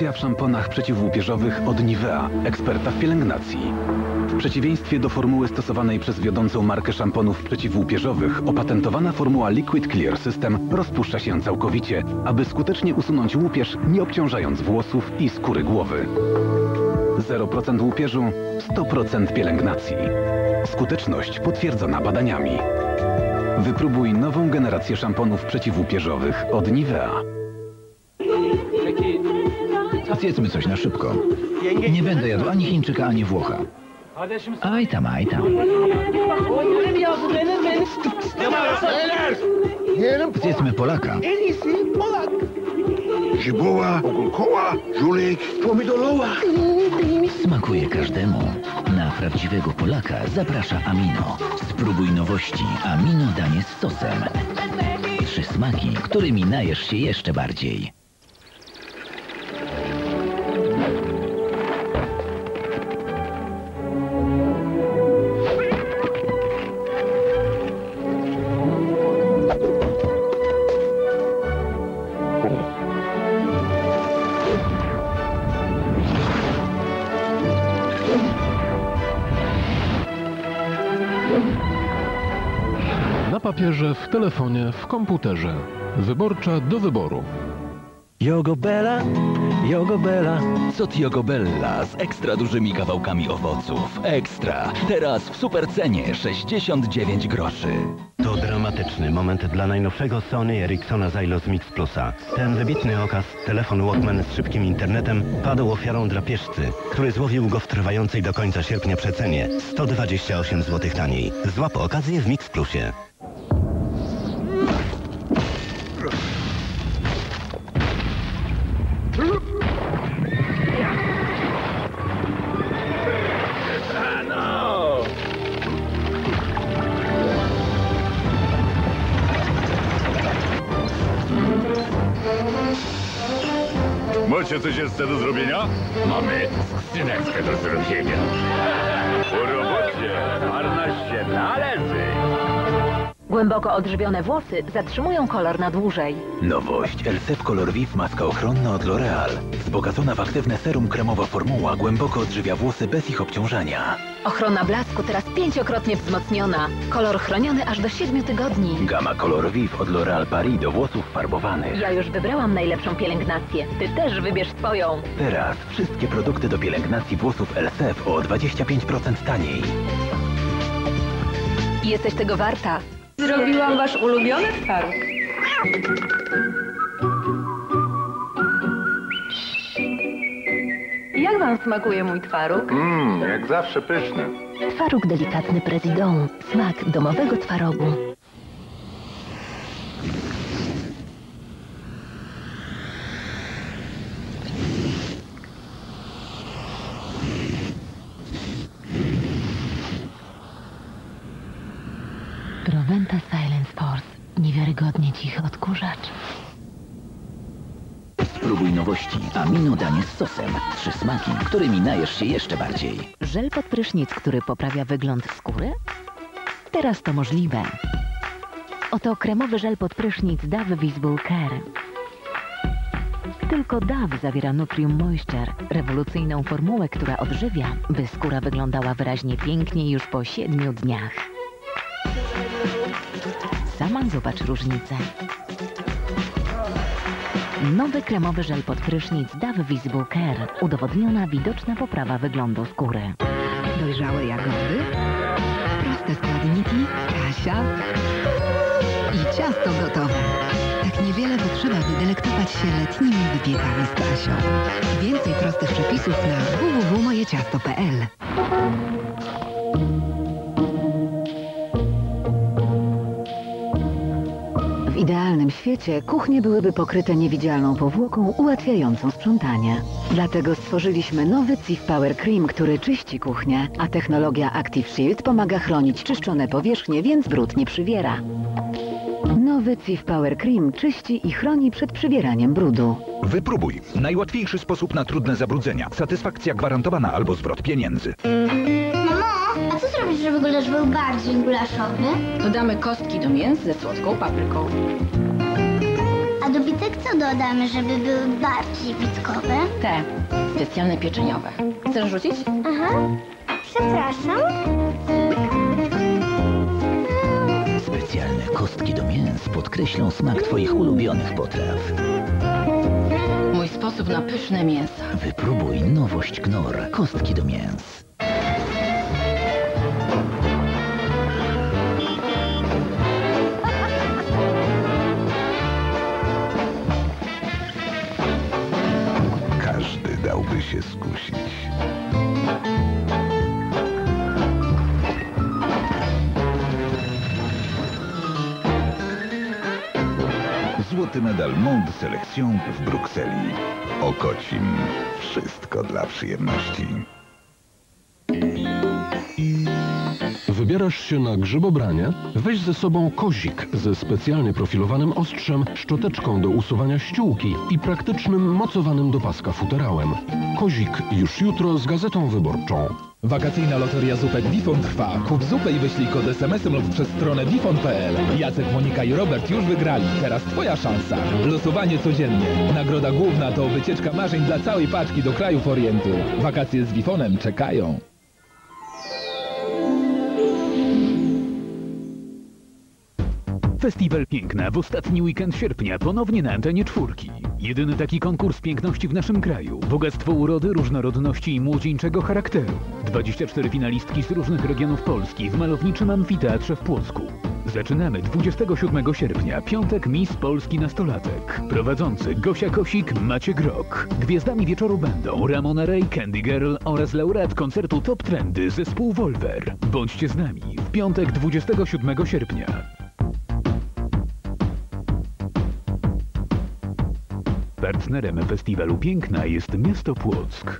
Innowacje w szamponach przeciwłupieżowych od Nivea, eksperta w pielęgnacji. W przeciwieństwie do formuły stosowanej przez wiodącą markę szamponów przeciwłupieżowych, opatentowana formuła Liquid Clear System rozpuszcza się całkowicie, aby skutecznie usunąć łupież, nie obciążając włosów i skóry głowy. 0% łupieżu, 100% pielęgnacji. Skuteczność potwierdzona badaniami. Wypróbuj nową generację szamponów przeciwłupieżowych od Nivea. Zjedzmy coś na szybko. Nie będę jadł ani Chińczyka, ani Włocha. Aj tam, aj tam. Zjedzmy Polaka. Żybuła, ogórkoła, żulek, pomidorowa. Smakuje każdemu. Na prawdziwego Polaka zaprasza Amino. Spróbuj nowości Amino danie z sosem. 3 smaki, którymi najesz się jeszcze bardziej. Na papierze, w telefonie, w komputerze. Wyborcza do wyboru. Jogobella. Sot Jogobella z ekstra dużymi kawałkami owoców. Ekstra. Teraz w supercenie 69 groszy. To dramatyczny moment dla najnowszego Sony Ericssona Zylos Mix Plusa. Ten wybitny okaz, telefon Walkman z szybkim internetem, padł ofiarą drapieżcy, który złowił go w trwającej do końca sierpnia przecenie 128 zł taniej. Złap okazję w Mix Plusie. Macie coś jeszcze do zrobienia? Mamy skrzyneczkę do zrobienia. Po robocie marność się należy. Głęboko odżywione włosy zatrzymują kolor na dłużej. Nowość LCF Color Viv maska ochronna od L'Oreal. Wzbogacona w aktywne serum kremowa formuła głęboko odżywia włosy bez ich obciążania. Ochrona blasku teraz 5-krotnie wzmocniona. Kolor chroniony aż do 7 tygodni. Gama Color Viv od L'Oreal Paris do włosów farbowanych. Ja już wybrałam najlepszą pielęgnację. Ty też wybierz swoją. Teraz wszystkie produkty do pielęgnacji włosów LCF o 25% taniej. Jesteś tego warta. Zrobiłam wasz ulubiony twaróg. Jak wam smakuje mój twaróg? Jak zawsze pyszny. Twaróg delikatny Presidon. Smak domowego twarogu. Proventa Silence Force. Niewiarygodnie cichy odkurzacz. Spróbuj nowości Amino danie z sosem. 3 smaki, którymi najesz się jeszcze bardziej. Żel pod prysznic, który poprawia wygląd skóry? Teraz to możliwe. Oto kremowy żel pod prysznic Dove Visible Care. Tylko Dove zawiera Nutrium Moisture, rewolucyjną formułę, która odżywia, by skóra wyglądała wyraźnie piękniej już po 7 dniach. Sama zobacz różnicę. Nowy kremowy żel pod prysznic Dove Visible Care. Udowodniona widoczna poprawa wyglądu skóry. Dojrzałe jagody, proste składniki, Kasia i ciasto gotowe. Tak niewiele potrzeba, by delektować się letnimi wypiekami z Kasią. Więcej prostych przepisów na www.mojeciasto.pl. W idealnym świecie kuchnie byłyby pokryte niewidzialną powłoką ułatwiającą sprzątanie. Dlatego stworzyliśmy nowy Cif Power Cream, który czyści kuchnię, a technologia Active Shield pomaga chronić czyszczone powierzchnie, więc brud nie przywiera. Nowy Cif Power Cream czyści i chroni przed przywieraniem brudu. Wypróbuj. Najłatwiejszy sposób na trudne zabrudzenia. Satysfakcja gwarantowana albo zwrot pieniędzy. Mamo, a co zrobić, żeby gulasz był bardziej gulaszowy? Dodamy kostki do mięs ze słodką papryką. A do bitek co dodamy, żeby były bardziej bitkowe? Te, specjalne pieczeniowe. Chcesz rzucić? Aha. Przepraszam. Specjalne kostki do mięs podkreślą smak Twoich ulubionych potraw. Mój sposób na pyszne mięsa. Wypróbuj nowość Knorr. Kostki do mięs. Każdy dałby się skusić. Złoty medal Monde Selection w Brukseli. Okocim. Wszystko dla przyjemności. Wybierasz się na grzybobranie? Weź ze sobą kozik ze specjalnie profilowanym ostrzem, szczoteczką do usuwania ściółki i praktycznym, mocowanym do paska futerałem. Kozik już jutro z Gazetą Wyborczą. Wakacyjna loteria Zupek Wifon trwa. Kup zupę i wyślij kod SMS-em lub przez stronę wifon.pl. Jacek, Monika i Robert już wygrali. Teraz twoja szansa. Losowanie codziennie. Nagroda główna to wycieczka marzeń dla całej paczki do krajów Orientu. Wakacje z Wifonem czekają. Festiwal Piękna w ostatni weekend sierpnia ponownie na antenie 4. Jedyny taki konkurs piękności w naszym kraju. Bogactwo urody, różnorodności i młodzieńczego charakteru. 24 finalistki z różnych regionów Polski w malowniczym amfiteatrze w Płocku. Zaczynamy 27 sierpnia, piątek Miss Polski Nastolatek. Prowadzący Gosia Kosik, Maciek Rok. Gwiazdami wieczoru będą Ramona Ray, Candy Girl oraz laureat koncertu Top Trendy zespół Wolver. Bądźcie z nami w piątek 27 sierpnia. Partnerem Festiwalu Piękna jest miasto Płock.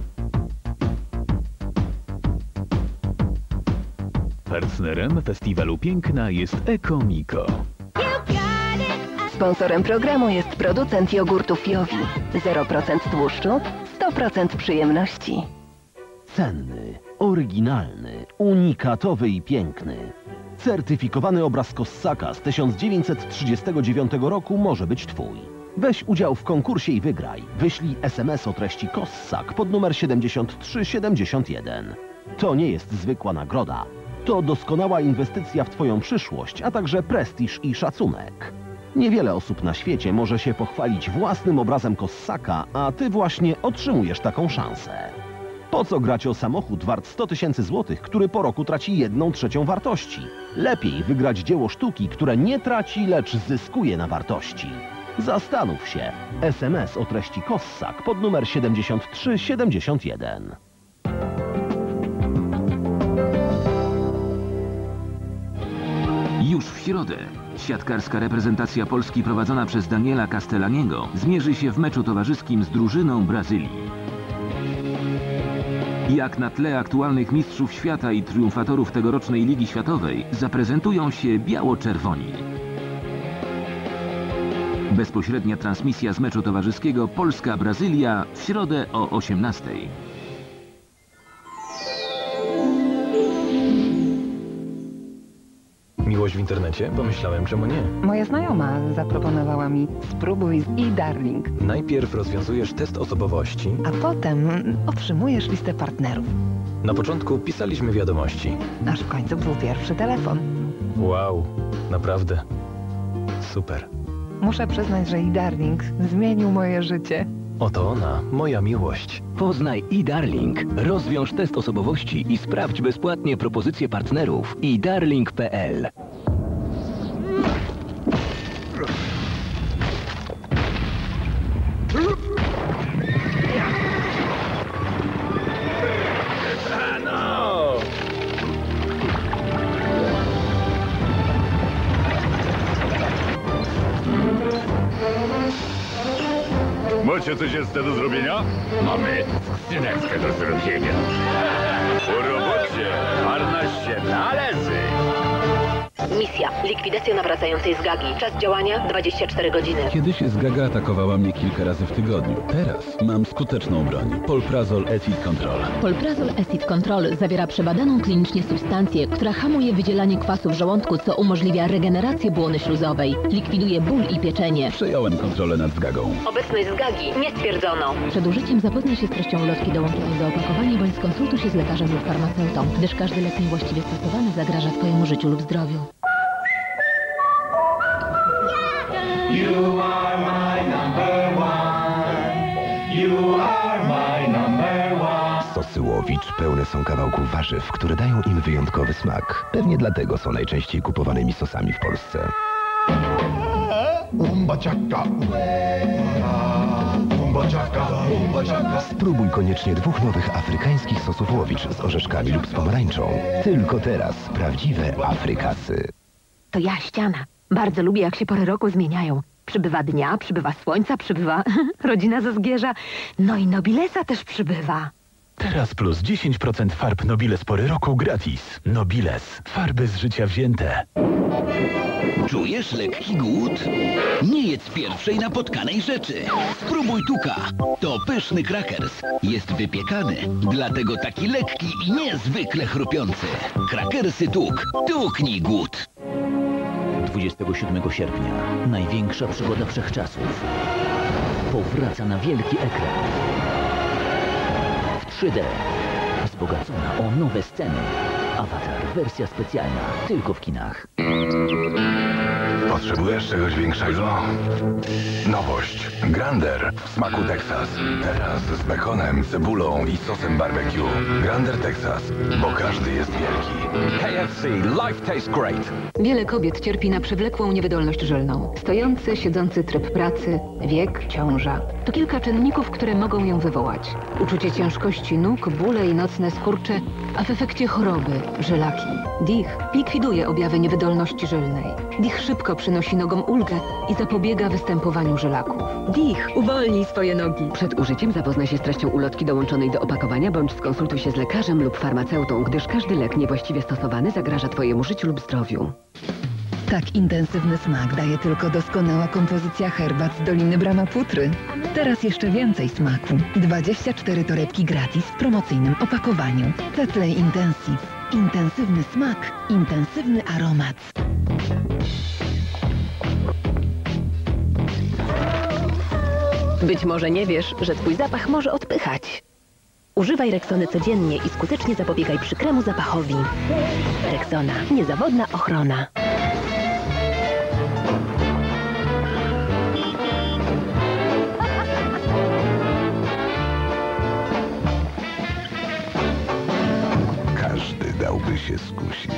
Partnerem Festiwalu Piękna jest Ekomiko. Sponsorem programu jest producent jogurtów Jowi. 0% tłuszczu, 100% przyjemności. Cenny, oryginalny, unikatowy i piękny. Certyfikowany obraz Kossaka z 1939 roku może być Twój. Weź udział w konkursie i wygraj. Wyślij SMS o treści Kossak pod numer 7371. To nie jest zwykła nagroda. To doskonała inwestycja w Twoją przyszłość, a także prestiż i szacunek. Niewiele osób na świecie może się pochwalić własnym obrazem Kossaka, a Ty właśnie otrzymujesz taką szansę. Po co grać o samochód wart 100 000 złotych, który po roku traci 1/3 wartości? Lepiej wygrać dzieło sztuki, które nie traci, lecz zyskuje na wartości. Zastanów się. SMS o treści Kossak pod numer 7371. Już w środę siatkarska reprezentacja Polski prowadzona przez Daniela Castellaniego zmierzy się w meczu towarzyskim z drużyną Brazylii. Jak na tle aktualnych mistrzów świata i triumfatorów tegorocznej Ligi Światowej zaprezentują się biało-czerwoni. Bezpośrednia transmisja z meczu towarzyskiego Polska-Brazylia w środę o 18:00. Miłość w internecie? Pomyślałem, czemu nie? Moja znajoma zaproponowała mi spróbuj e-darling. Najpierw rozwiązujesz test osobowości, A potem otrzymujesz listę partnerów. na początku pisaliśmy wiadomości. Aż w końcu był pierwszy telefon. Wow, naprawdę. Super. Muszę przyznać, że e-darling zmienił moje życie. Oto ona, moja miłość. Poznaj eDarling. Rozwiąż test osobowości i sprawdź bezpłatnie propozycje partnerów. eDarling.pl. Macie coś jeszcze do zrobienia? Mamy skrzyneczkę do zrobienia. Po robocie marna się należy. Misja. likwidacja nawracającej zgagi. Czas działania 24 godziny. Kiedyś zgaga atakowała mnie kilka razy w tygodniu. Teraz mam skuteczną broń. Polprazol Acid Control. Polprazol Acid Control zawiera przebadaną klinicznie substancję, która hamuje wydzielanie kwasu w żołądku, co umożliwia regenerację błony śluzowej. Likwiduje ból i pieczenie. Przejąłem kontrolę nad zgagą. Obecność zgagi nie stwierdzono. Przed użyciem zapoznaj się z treścią ulotki dołączonej do opakowania bądź skonsultuj się z lekarzem lub farmaceutą, gdyż każdy lek niewłaściwie stosowany zagraża Twojemu życiu lub zdrowiu. You are my number one. You are my number one. Sosy Łowicz pełne są kawałków warzyw, które dają im wyjątkowy smak. Pewnie dlatego są najczęściej kupowanymi sosami w Polsce. Spróbuj koniecznie 2 nowych afrykańskich sosów Łowicz z orzeszkami lub z pomarańczą. Tylko teraz prawdziwe Afrykasy. To ja, ściana. Bardzo lubię, jak się pory roku zmieniają. Przybywa dnia, przybywa słońca, przybywa rodzina ze Zgierza. No i Nobilesa też przybywa. Teraz plus 10% farb Nobiles pory roku gratis. Nobiles. Farby z życia wzięte. Czujesz lekki głód? Nie jedz pierwszej napotkanej rzeczy. Spróbuj Tuka. To pyszny krakers. Jest wypiekany, dlatego taki lekki i niezwykle chrupiący. Krakersy Tuk. Tuknij głód. 27 sierpnia. Największa przygoda wszechczasów. Powraca na wielki ekran. W 3D. Wzbogacona o nowe sceny. Avatar, wersja specjalna, tylko w kinach. Potrzebujesz czegoś większego? Nowość. Grander w smaku Texas. Teraz z bekonem, cebulą i sosem barbecue. Grander Texas, bo każdy jest wielki. KFC, life tastes great. Wiele kobiet cierpi na przewlekłą niewydolność żylną. Stojący, siedzący tryb pracy, wiek, ciąża. To kilka czynników, które mogą ją wywołać. Uczucie ciężkości nóg, bóle i nocne skurcze, a w efekcie choroby, żylaki. DICH likwiduje objawy niewydolności żylnej. DICH szybko przynosi nogom ulgę i zapobiega występowaniu żylaków. DICH, uwolnij swoje nogi. Przed użyciem zapoznaj się z treścią ulotki dołączonej do opakowania bądź skonsultuj się z lekarzem lub farmaceutą, gdyż każdy lek niewłaściwie stosowany zagraża Twojemu życiu lub zdrowiu. Tak intensywny smak daje tylko doskonała kompozycja herbat z Doliny Brahmaputry. Teraz jeszcze więcej smaku. 24 torebki gratis w promocyjnym opakowaniu. Tetley Intensive. Intensywny smak, intensywny aromat. Być może nie wiesz, że Twój zapach może odpychać. Używaj Rexony codziennie i skutecznie zapobiegaj przykremu zapachowi. Rexona. Niezawodna ochrona. Każdy dałby się skusić.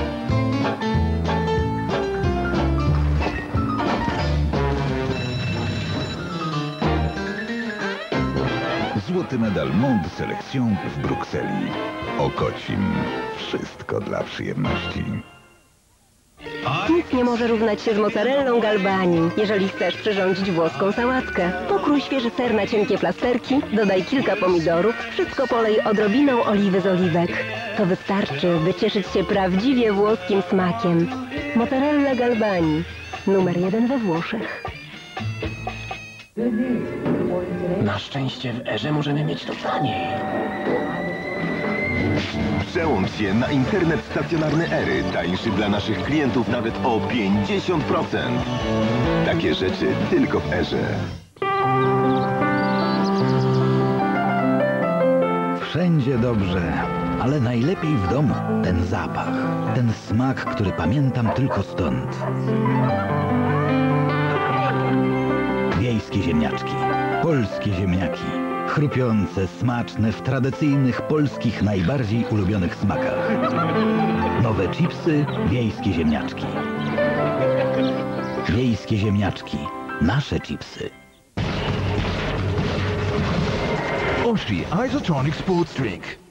Złoty medal Monde Selection w Brukseli. Okocim. Wszystko dla przyjemności. Nic nie może równać się z mozzarellą Galbani, jeżeli chcesz przyrządzić włoską sałatkę. Pokrój świeży ser na cienkie plasterki, dodaj kilka pomidorów, wszystko polej odrobiną oliwy z oliwek. To wystarczy, by cieszyć się prawdziwie włoskim smakiem. Mozzarella Galbani, numer 1 we Włoszech. Na szczęście w Erze możemy mieć to taniej. Przełącz się na internet stacjonarny Ery, tańszy dla naszych klientów nawet o 50%. Takie rzeczy tylko w Erze. Wszędzie dobrze, ale najlepiej w domu. Ten zapach, ten smak, który pamiętam tylko stąd. Wiejskie ziemniaczki, polskie ziemniaki. Chrupiące, smaczne, w tradycyjnych polskich najbardziej ulubionych smakach. Nowe chipsy, wiejskie ziemniaczki. Wiejskie ziemniaczki, nasze chipsy. Oshi Isotonic Sports Drink.